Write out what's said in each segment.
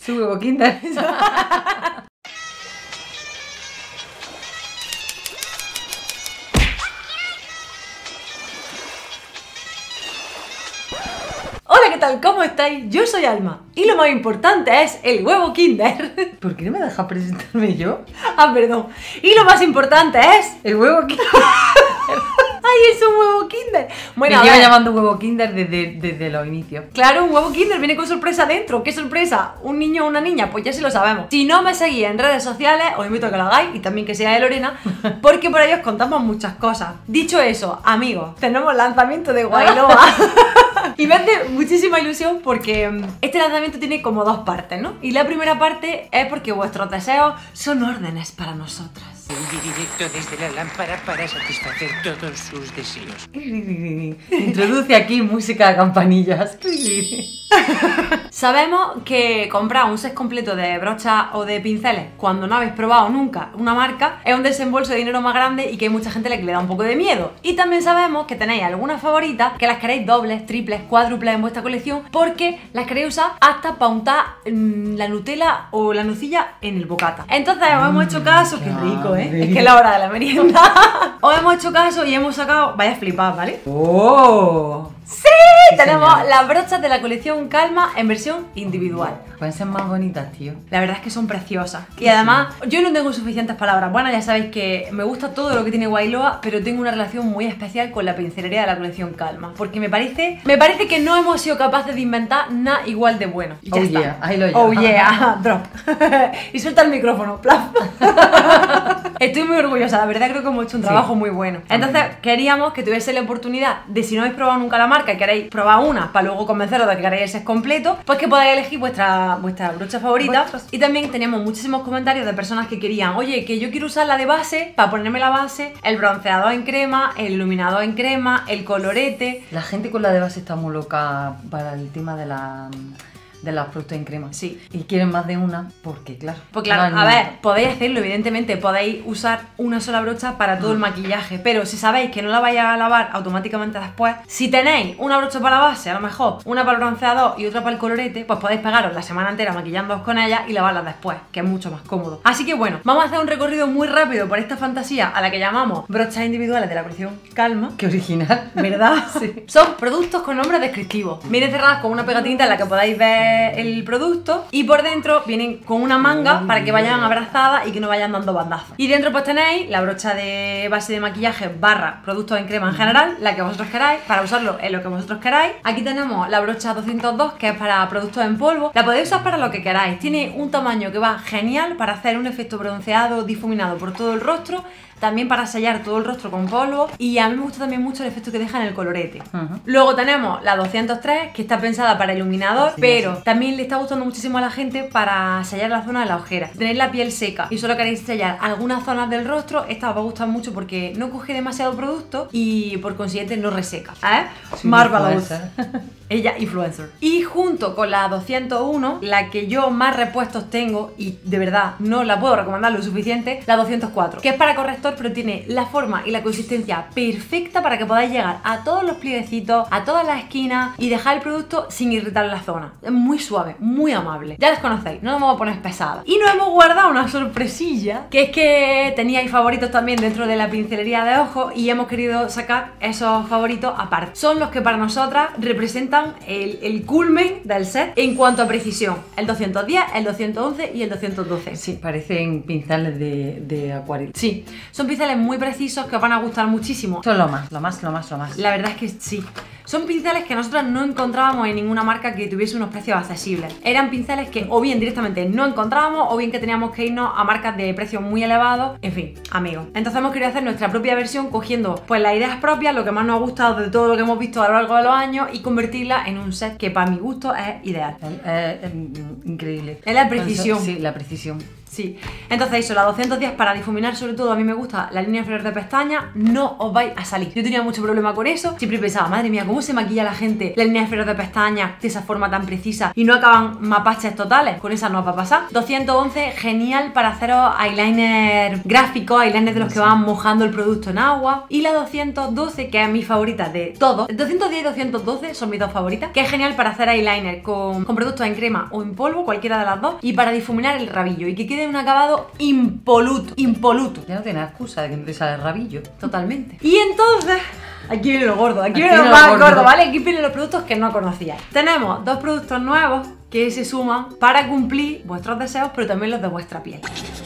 Su huevo Kinder. Hola, ¿qué tal? ¿Cómo estáis? Yo soy Alma y lo más importante es el huevo Kinder. ¿Por qué no me dejas presentarme yo? Ah, perdón. Y lo más importante es... El huevo Kinder. ¡Ay, es un huevo Kinder! Bueno, Me a lleva ver. llamando huevo Kinder desde los inicios. Claro, un huevo Kinder viene con sorpresa dentro. ¿Qué sorpresa? ¿Un niño o una niña? Pues ya sí lo sabemos. Si no me seguís en redes sociales, os invito a que lo hagáis y también que seáis de Lorena, porque por ahí os contamos muchas cosas. Dicho eso, amigos, tenemos lanzamiento de Guayloa. Y me hace muchísima ilusión porque este lanzamiento tiene como dos partes, ¿no? Y la primera parte es porque vuestros deseos son órdenes para nosotras. En directo desde la lámpara para satisfacer todos sus deseos. Introduce aquí música de campanillas. Sabemos que comprar un set completo de brochas o de pinceles cuando no habéis probado nunca una marca es un desembolso de dinero más grande y que hay mucha gente a la que le da un poco de miedo. Y también sabemos que tenéis algunas favoritas que las queréis dobles, triples, cuádruples en vuestra colección porque las queréis usar hasta para untar la Nutella o la nocilla en el bocata. Entonces os hemos hecho caso, qué rico, ¿eh? Es que es la hora de la merienda. Os hemos hecho caso y hemos sacado, vaya a flipar, ¿vale? ¡Oh! ¡Sí! Tenemos señor. las brochas de la colección Calma en versión individual. Pueden ser más bonitas, tío. La verdad es que son preciosas. Y además, yo no tengo suficientes palabras buenas, ya sabéis que me gusta todo lo que tiene Guayloa, pero tengo una relación muy especial con la pincelería de la colección Calma. Porque me parece que no hemos sido capaces de inventar nada igual de bueno. Y ya Oh está. yeah, ahí lo llevo. Oh yeah, drop. Y suelta el micrófono, plaf. Estoy muy orgullosa, la verdad creo que hemos hecho un trabajo muy bueno. Entonces queríamos que tuviese la oportunidad de, si no habéis probado nunca la marca y queréis probar una para luego convenceros de que queréis el set completo, pues que podáis elegir vuestra brocha favorita. Y también teníamos muchísimos comentarios de personas que querían, oye, que yo quiero usar la de base para ponerme la base, el bronceador en crema, el iluminador en crema, el colorete. La gente con la de base está muy loca para el tema de las productos en crema. Sí. Y quieren más de una porque, claro. Pues claro, no a hay ver, podéis hacerlo, evidentemente, podéis usar una sola brocha para todo el maquillaje, pero si sabéis que no la vais a lavar automáticamente después, si tenéis una brocha para la base, a lo mejor una para el bronceador y otra para el colorete, pues podéis pegaros la semana entera maquillándoos con ella y lavarlas después, que es mucho más cómodo. Así que bueno, vamos a hacer un recorrido muy rápido por esta fantasía a la que llamamos brochas individuales de la colección Calma. Qué original. ¿Verdad? Sí. Son productos con nombres descriptivos. Vienen cerradas con una pegatinita en la que podáis ver el producto y por dentro vienen con una manga para que vayan abrazadas y que no vayan dando bandazos. Y dentro pues tenéis la brocha de base de maquillaje barra productos en crema en general, la que vosotros queráis, para usarlo en lo que vosotros queráis. Aquí tenemos la brocha 202 que es para productos en polvo. La podéis usar para lo que queráis. Tiene un tamaño que va genial para hacer un efecto bronceado difuminado por todo el rostro. También para sellar todo el rostro con polvo. Y a mí me gusta también mucho el efecto que deja en el colorete. Luego tenemos la 203, que está pensada para iluminador, Sí, pero sí. también le está gustando muchísimo a la gente para sellar la zona de la ojera. Si tenéis la piel seca y solo queréis sellar algunas zonas del rostro, esta os va a gustar mucho porque no coge demasiado producto y por consiguiente no reseca. Sí, Marvelous. influencer. Ella, influencer. Y junto con la 201, la que yo más repuestos tengo, y de verdad no la puedo recomendar lo suficiente, la 204, que es para corrector, pero tiene la forma y la consistencia perfecta para que podáis llegar a todos los plieguecitos, a todas las esquinas y dejar el producto sin irritar la zona. Es muy suave, muy amable. Ya las conocéis, no nos vamos a poner pesadas. Y nos hemos guardado una sorpresilla, que es que teníais favoritos también dentro de la pincelería de ojos y hemos querido sacar esos favoritos aparte. Son los que para nosotras representan el culmen del set en cuanto a precisión. El 210, el 211 y el 212. Sí, parecen pinceles de acuarela. Sí, son pinceles muy precisos que os van a gustar muchísimo. Esto es lo más. La verdad es que sí. Son pinceles que nosotros no encontrábamos en ninguna marca que tuviese unos precios accesibles. Eran pinceles que o bien directamente no encontrábamos o bien que teníamos que irnos a marcas de precios muy elevados. En fin, amigos. Entonces hemos querido hacer nuestra propia versión cogiendo pues las ideas propias, lo que más nos ha gustado de todo lo que hemos visto a lo largo de los años y convertirla en un set que para mi gusto es ideal. Increíble. Es la precisión. Sí, la precisión. Sí, entonces eso, la 210 para difuminar, sobre todo a mí me gusta la línea inferior de pestaña, no os vais a salir. Yo tenía mucho problema con eso, siempre pensaba, madre mía, ¿cómo se maquilla la gente la línea inferior de pestaña de esa forma tan precisa y no acaban mapaches totales? Con esa no os va a pasar. 211, genial para haceros eyeliner gráficos, eyeliner de los que van mojando el producto en agua. Y la 212, que es mi favorita de todos, 210 y 212 son mis dos favoritas, que es genial para hacer eyeliner con productos en crema o en polvo, cualquiera de las dos, y para difuminar el rabillo y que quede un acabado impoluto, impoluto. Ya no tienes excusa de que no te sale el rabillo. Totalmente. Y entonces, aquí viene lo gordo, aquí viene lo más gordo, ¿vale? Aquí vienen los productos que no conocíais. Tenemos dos productos nuevos que se suman para cumplir vuestros deseos, pero también los de vuestra piel.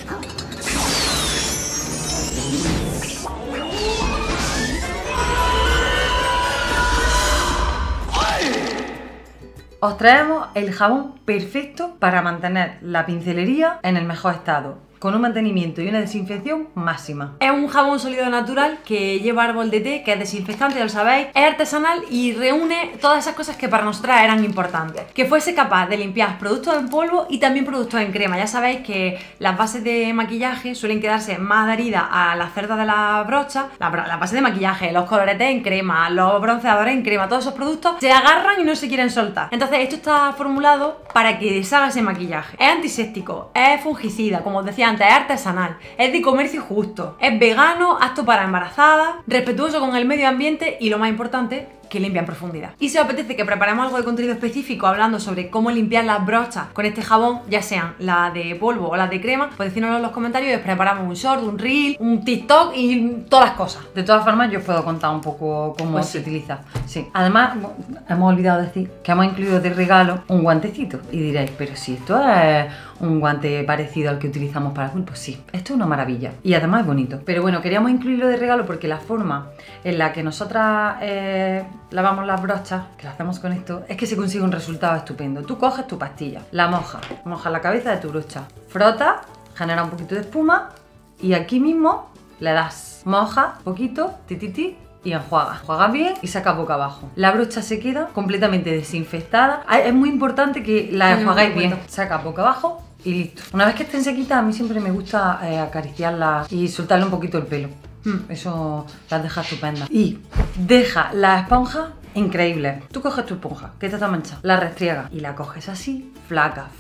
Os traemos el jabón perfecto para mantener la pincelería en el mejor estado, con un mantenimiento y una desinfección máxima. Es un jabón sólido natural que lleva árbol de té, que es desinfectante, ya lo sabéis, es artesanal y reúne todas esas cosas que para nosotras eran importantes. Que fuese capaz de limpiar productos en polvo y también productos en crema. Ya sabéis que las bases de maquillaje suelen quedarse más adheridas a las cerdas de la brocha, la base de maquillaje, los coloretes en crema, los bronceadores en crema, todos esos productos se agarran y no se quieren soltar. Entonces esto está formulado para que deshaga ese maquillaje. Es antiséptico, es fungicida, como os decía antes, es artesanal, es de comercio justo, es vegano, apto para embarazadas, respetuoso con el medio ambiente y lo más importante, que limpia en profundidad. Y si os apetece que preparemos algo de contenido específico hablando sobre cómo limpiar las brochas con este jabón, ya sean la de polvo o las de crema, pues decírnoslo en los comentarios y os preparamos un short, un reel, un TikTok y todas las cosas. De todas formas, yo os puedo contar un poco cómo se utiliza. Sí. Además, hemos olvidado decir que hemos incluido de regalo un guantecito. Y diréis, pero si esto es un guante parecido al que utilizamos para el cuerpo, sí, esto es una maravilla. Y además es bonito. Pero bueno, queríamos incluirlo de regalo porque la forma en la que nosotras lavamos las brochas, que lo hacemos con esto, es que se consigue un resultado estupendo. Tú coges tu pastilla, la mojas la cabeza de tu brocha, frotas, genera un poquito de espuma y aquí mismo le das, mojas poquito, y enjuagas bien y sacas boca abajo. La brocha se queda completamente desinfectada. Es muy importante que la enjuagáis bien. Sacas boca abajo y listo. Una vez que estén sequitas, a mí siempre me gusta acariciarlas y soltarle un poquito el pelo. Eso las deja estupendas. Y deja la esponja increíble. Tú coges tu esponja, que está manchada, la restriegas y la coges así, flaca,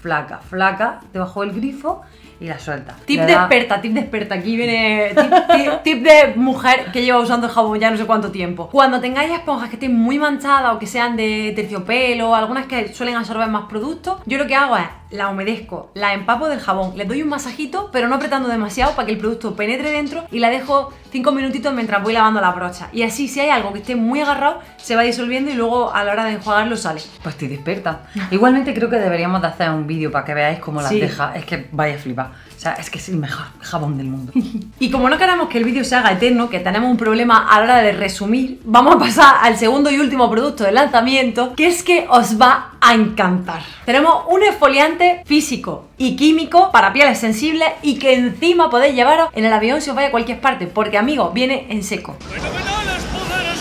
debajo del grifo y la sueltas. Tip de experta, aquí viene tip de mujer que lleva usando el jabón ya no sé cuánto tiempo. Cuando tengáis esponjas que estén muy manchadas o que sean de terciopelo, algunas que suelen absorber más productos, yo lo que hago es la humedezco, la empapo del jabón, le doy un masajito, pero no apretando demasiado para que el producto penetre dentro y la dejo 5 minutitos mientras voy lavando la brocha. Y así, si hay algo que esté muy agarrado, se va disolviendo y luego a la hora de enjuagarlo sale. Pues estoy experta. Igualmente creo que deberíamos de hacer un vídeo para que veáis cómo las deja. Es que vaya a flipar. O sea, es que es el mejor jabón del mundo. Y como no queremos que el vídeo se haga eterno, que tenemos un problema a la hora de resumir, vamos a pasar al segundo y último producto del lanzamiento, que es que os va a encantar. Tenemos un exfoliante físico y químico para pieles sensibles y que encima podéis llevaros en el avión si os vais a cualquier parte, porque amigos, viene en seco. ¡Fenomenales poderes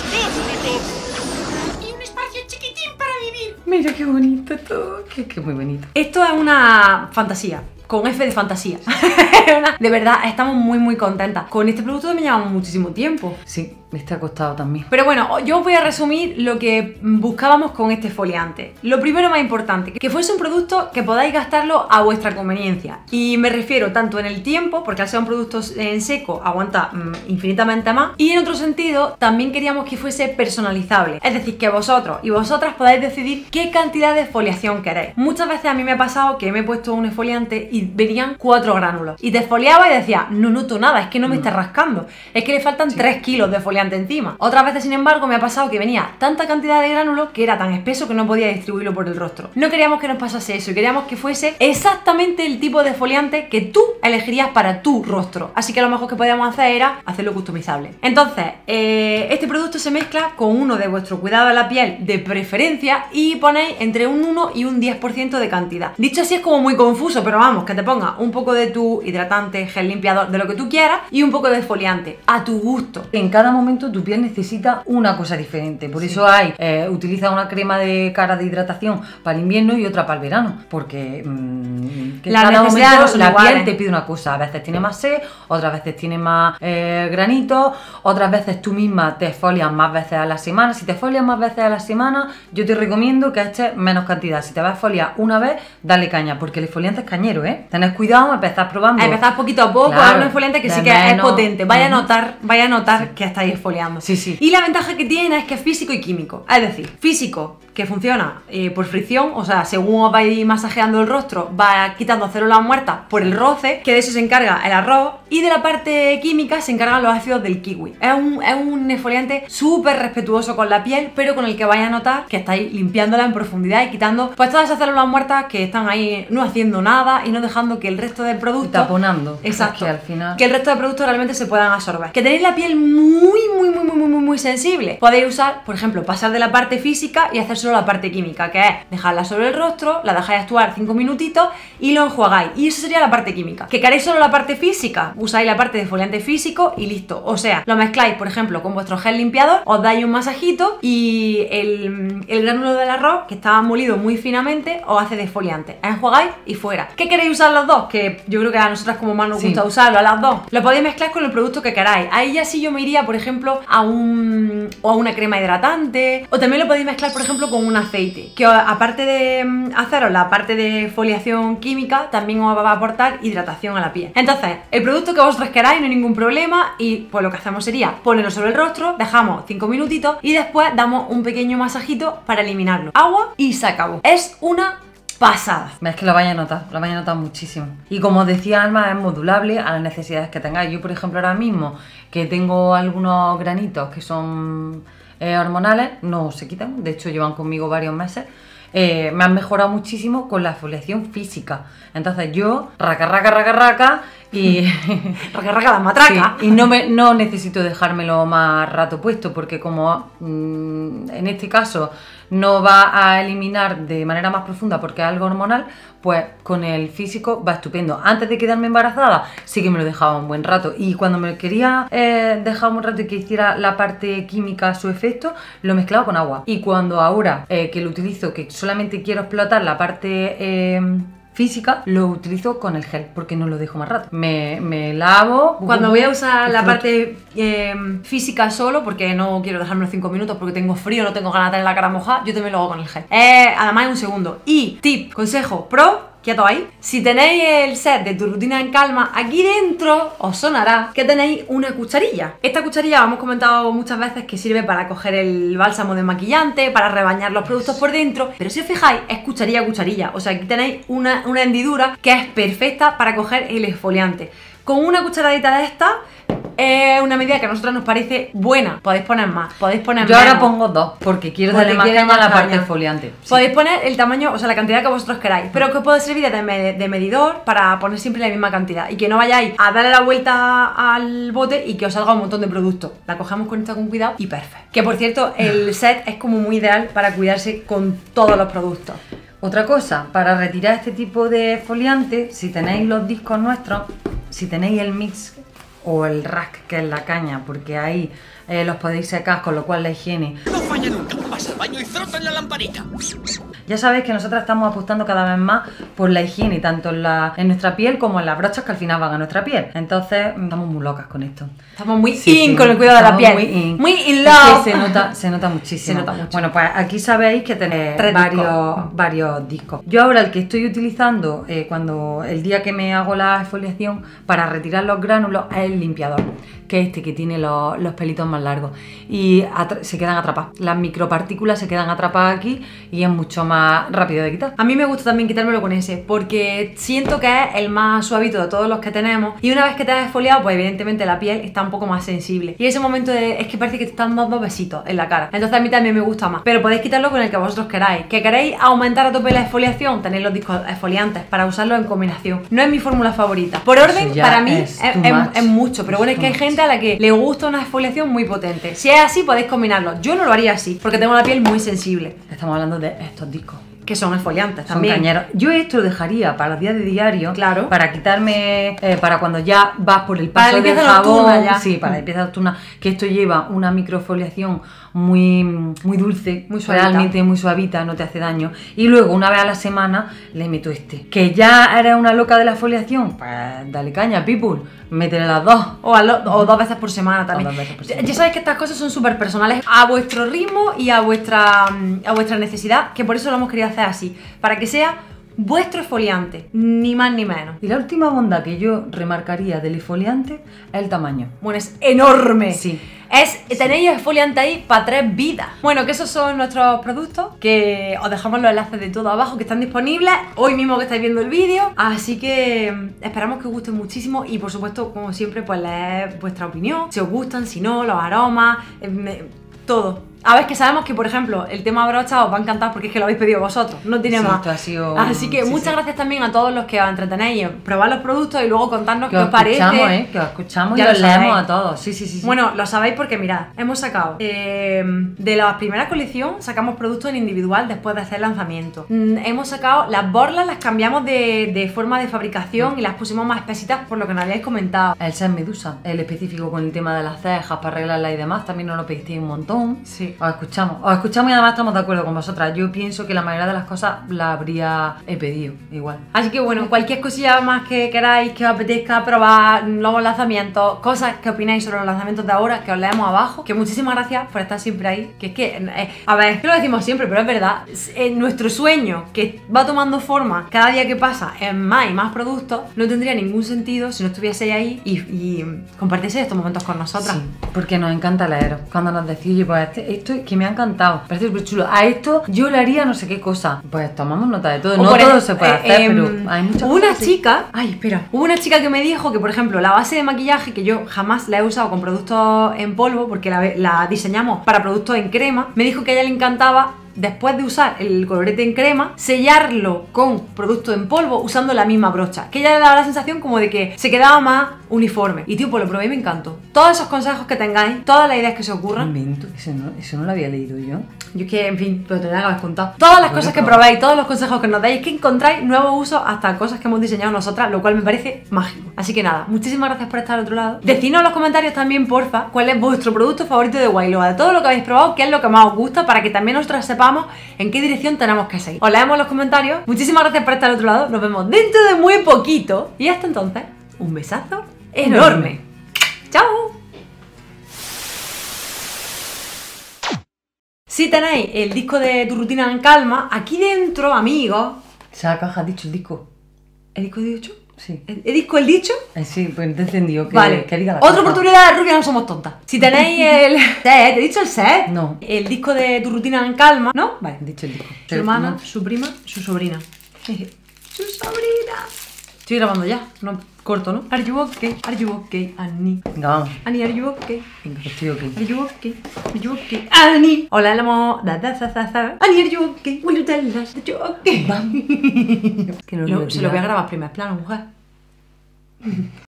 cósmicos! Y un espacio chiquitín para vivir. Mira qué bonito todo, que muy bonito. Esto es una fantasía. Con F de fantasía. De verdad, estamos muy contentas. Con este producto me llevamos muchísimo tiempo. Sí, este ha costado también. Pero bueno, yo os voy a resumir lo que buscábamos con este exfoliante. Lo primero más importante, que fuese un producto que podáis gastarlo a vuestra conveniencia. Y me refiero tanto en el tiempo, porque al ser un producto en seco aguanta infinitamente más. Y en otro sentido, también queríamos que fuese personalizable. Es decir, que vosotros y vosotras podáis decidir qué cantidad de exfoliación queréis. Muchas veces a mí me ha pasado que me he puesto un exfoliante y venían 4 gránulos. Y te exfoliaba y decía, no noto nada, es que no me está rascando. Es que le faltan 3 kilos de exfoliante encima. Otras veces, sin embargo, me ha pasado que venía tanta cantidad de gránulos que era tan espeso que no podía distribuirlo por el rostro. No queríamos que nos pasase eso y queríamos que fuese exactamente el tipo de exfoliante que tú elegirías para tu rostro. Así que lo mejor que podíamos hacer era hacerlo customizable. Entonces, este producto se mezcla con uno de vuestro cuidado de la piel de preferencia y ponéis entre un 1 y un 10% de cantidad. Dicho así es como muy confuso, pero vamos, que te ponga un poco de tu hidratante, gel limpiador, de lo que tú quieras y un poco de exfoliante, a tu gusto. En cada momento momento tu piel necesita una cosa diferente. Por eso hay, utiliza una crema de cara de hidratación para el invierno y otra para el verano, porque que cada momento la piel te pide una cosa. A veces tiene más sed, otras veces tiene más granitos, otras veces tú misma te exfolias más veces a la semana. Si te exfolias más veces a la semana, yo te recomiendo que eches menos cantidad. Si te vas a exfoliar una vez, dale caña, porque el exfoliante es cañero, Tened cuidado, empezad probando. Empezad poquito a poco, claro, un exfoliante que sí que es potente. Vaya a notar que estáis exfoliando. Sí. Y la ventaja que tiene es que es físico y químico. Es decir, físico, que funciona por fricción, o sea, según os vais masajeando el rostro, va quitando células muertas por el roce, que de eso se encarga el arroz, y de la parte química se encargan los ácidos del kiwi. Es un exfoliante súper respetuoso con la piel, pero con el que vais a notar que estáis limpiándola en profundidad y quitando pues todas esas células muertas que están ahí no haciendo nada y no dejando que el resto del producto... Taponando. Exacto. Que al final... Que el resto de productos realmente se puedan absorber. Que tenéis la piel muy sensible. Podéis usar, por ejemplo, pasar de la parte física y hacer solo la parte química, que es dejarla sobre el rostro, la dejáis actuar 5 minutitos y lo enjuagáis. Y eso sería la parte química. Que queréis solo la parte física, usáis la parte de exfoliante físico y listo. O sea, lo mezcláis, por ejemplo, con vuestro gel limpiador, os dais un masajito y el gránulo del arroz, que está molido muy finamente, os hace de exfoliante. Enjuagáis y fuera. ¿Qué queréis usar los dos? Que yo creo que a nosotras como más nos gusta usarlo, a las dos. Lo podéis mezclar con el producto que queráis. Ahí ya sí yo me iría, por ejemplo, a una crema hidratante, o también lo podéis mezclar, por ejemplo, con un aceite, que aparte de haceros la parte de exfoliación química, también os va a aportar hidratación a la piel. Entonces, el producto que vosotros queráis, no hay ningún problema, y pues lo que hacemos sería ponerlo sobre el rostro, dejamos 5 minutitos y después damos un pequeño masajito para eliminarlo. Agua y se acabó. Es una pasada. Es que lo vais a notar muchísimo. Y como os decía Alma, es modulable a las necesidades que tengáis. Yo, por ejemplo, ahora mismo que tengo algunos granitos que son hormonales, no se quitan, de hecho llevan conmigo varios meses. Me han mejorado muchísimo con la exfoliación física. Entonces yo, raca y raca la matraca. Sí, y no necesito dejármelo más rato puesto, porque como en este caso no va a eliminar de manera más profunda porque es algo hormonal, pues con el físico va estupendo. Antes de quedarme embarazada sí que me lo dejaba un buen rato, y cuando me quería dejar un buen rato y que hiciera la parte química su efecto, lo mezclaba con agua. Y cuando ahora que lo utilizo, que solamente quiero explotar la parte física, lo utilizo con el gel porque no lo dejo más rato. Me lavo. Cuando voy a usar la parte física solo, porque no quiero dejarme los 5 minutos porque tengo frío, no tengo ganas de tener la cara mojada, yo también lo hago con el gel. Además es un segundo. Y tip, consejo pro, quieto ahí. Si tenéis el set de Tu Rutina en Calma, aquí dentro os sonará que tenéis una cucharilla. Esta cucharilla, hemos comentado muchas veces que sirve para coger el bálsamo desmaquillante, para rebañar los productos por dentro, pero si os fijáis es cucharilla. O sea, aquí tenéis una hendidura que es perfecta para coger el exfoliante. Con una cucharadita de esta es una medida que a nosotros nos parece buena. Podéis poner más, podéis poner menos. Yo ahora menos. pongo 2 porque quiero darle más caña a la parte exfoliante. Sí. Podéis poner el tamaño, o sea, la cantidad que vosotros queráis, pero que os puede servir de medidor para poner siempre la misma cantidad y que no vayáis a darle la vuelta al bote y que os salga un montón de productos. La cogemos con esta con cuidado y perfecto. Que por cierto, el set es como muy ideal para cuidarse con todos los productos. Otra cosa, para retirar este tipo de exfoliante, si tenéis los discos nuestros, si tenéis el mix o el rack, que es la caña, porque ahí los podéis secar, con lo cual la higiene No falla nunca. Vas al baño y frota en la lamparita. Ya sabéis que nosotros estamos apostando cada vez más por la higiene, tanto en nuestra piel como en las brochas que al final van a nuestra piel. Entonces estamos muy locas con esto. Estamos muy con el cuidado de la piel. Muy in love. Es que se nota muchísimo. Se nota mucho. Bueno, pues aquí sabéis que tenéis varios discos. Yo ahora el que estoy utilizando cuando el día que me hago la exfoliación para retirar los gránulos es el limpiador, que es este que tiene los pelitos más largos y se quedan atrapados. Las micropartículas se quedan atrapadas aquí y es mucho más rápido de quitar. A mí me gusta también quitármelo con ese, porque siento que es el más suavito de todos los que tenemos, y una vez que te has exfoliado, pues evidentemente la piel está un poco más sensible y ese momento es que parece que te están dando besitos en la cara. Entonces a mí también me gusta más, pero podéis quitarlo con el que vosotros queráis. ¿Que queréis aumentar a tope la exfoliación? Tenéis los discos exfoliantes para usarlos en combinación. No es mi fórmula favorita. Por orden, para mí es mucho, pero bueno, es que hay gente a la que le gusta una exfoliación muy potente. Si es así, podéis combinarlo. Yo no lo haría así, porque tengo la piel muy sensible. Estamos hablando de estos discos. que son exfoliantes Son también. cañeros. Yo esto lo dejaría para los días de diario, Claro. para quitarme, para cuando ya vas por el Para paso del limpieza jabón, nocturna ya. sí, para la limpieza nocturna, que esto lleva una microfoliación muy dulce, Muy suavita. realmente muy suavita, no te hace daño. Y luego una vez a la semana le meto este. Que ya eres una loca de la foliación, pues dale caña, people, métele las dos. O 2 veces por semana también. O 2 veces por Ya- semana. Ya sabéis que estas cosas son súper personales a vuestro ritmo y a vuestra necesidad, que por eso lo hemos querido hacer así, para que sea vuestro exfoliante, ni más ni menos. Y la última bondad que yo remarcaría del exfoliante es el tamaño. Bueno, es enorme. Sí. Tenéis exfoliante ahí para 3 vidas. Bueno, que esos son nuestros productos, que os dejamos los enlaces de todo abajo, que están disponibles hoy mismo que estáis viendo el vídeo. Así que esperamos que os gusten muchísimo y por supuesto, como siempre, pues leed vuestra opinión, si os gustan, si no, los aromas, todo. A ver, que sabemos que, por ejemplo, el tema brocha os va a encantar porque es que lo habéis pedido vosotros, no tiene Sí, más. esto ha sido- Así que sí, muchas sí. gracias también a todos los que os entretenéis en probar los productos y luego contarnos Que qué os os parece. escuchamos, que os escuchamos Ya y lo os leemos sabéis. a todos. Sí, sí, sí. sí. Bueno, lo sabéis porque mirad, hemos sacado de la primera colección, sacamos productos en individual después de hacer lanzamiento. Hemos sacado las borlas, las cambiamos de forma de fabricación y las pusimos más espesitas por lo que nos habíais comentado. El Set Medusa, el específico con el tema de las cejas para arreglarlas y demás, también nos lo pedisteis un montón. Sí. Os escuchamos y además estamos de acuerdo con vosotras. Yo pienso que la mayoría de las cosas las habría pedido igual. Así que bueno, cualquier cosilla más que queráis, que os apetezca probar, nuevos lanzamientos, cosas que opináis sobre los lanzamientos de ahora, que os leemos abajo. Que muchísimas gracias por estar siempre ahí. Que es que, a ver, es que lo decimos siempre, pero es verdad. Nuestro sueño, que va tomando forma cada día que pasa en más y más productos, no tendría ningún sentido si no estuvieseis ahí y compartieseis estos momentos con nosotras. Sí, porque nos encanta leeros. Cuando nos decís, oye, pues esto es que me ha encantado, parece súper chulo. A esto yo le haría no sé qué cosa. Pues tomamos nota de todo. O No por todo ejemplo, se puede hacer, pero hay muchas hubo una cosas. chica, hubo una chica que me dijo que, por ejemplo, la base de maquillaje, que yo jamás la he usado con productos en polvo, porque la diseñamos para productos en crema, me dijo que a ella le encantaba, después de usar el colorete en crema, sellarlo con producto en polvo usando la misma brocha. Que ella le daba la sensación como de que se quedaba más uniforme. Y tío, pues lo probé y me encantó. Todos esos consejos que tengáis, todas las ideas que se ocurran. Invento, eso no lo había leído yo. Yo es que, en fin, pero te que haber contado. Todas las Bueno, cosas que pero- probéis, todos los consejos que nos dais, que encontráis nuevos usos hasta cosas que hemos diseñado nosotras, lo cual me parece mágico. Así que nada, muchísimas gracias por estar al otro lado. Decidnos en los comentarios también, porfa, cuál es vuestro producto favorito de Wailoa, de todo lo que habéis probado, qué es lo que más os gusta, para que también nosotras sepamos en qué dirección tenemos que seguir. Os leemos en los comentarios. Muchísimas gracias por estar al otro lado. Nos vemos dentro de muy poquito. Y hasta entonces, un besazo enorme. ¡Chao! Si tenéis el disco de Tu rutina en calma, aquí dentro, amigos. Esa caja, has dicho el disco. ¿El disco de 8? Sí. ¿El disco el dicho? Sí, pues te he entendido. Vale. Que diga la Otra caja. oportunidad de Rubia, no somos tontas. Si tenéis el set, ¿te he dicho el set? No. El disco de Tu rutina en calma, ¿no? Vale. He dicho el disco. Su hermana, No. su prima, su sobrina. Su sobrina. Estoy grabando ya, no corto, ¿no? Are you okay? Are you okay, Annie? Venga, vamos. Annie, are you okay? Venga, que estoy ok. Are you okay? Are you okay? Annie! Hola, el amor. Annie, are you okay? Will you tell us that you're okay? Que no Se lo voy a grabar primer plano, mujer.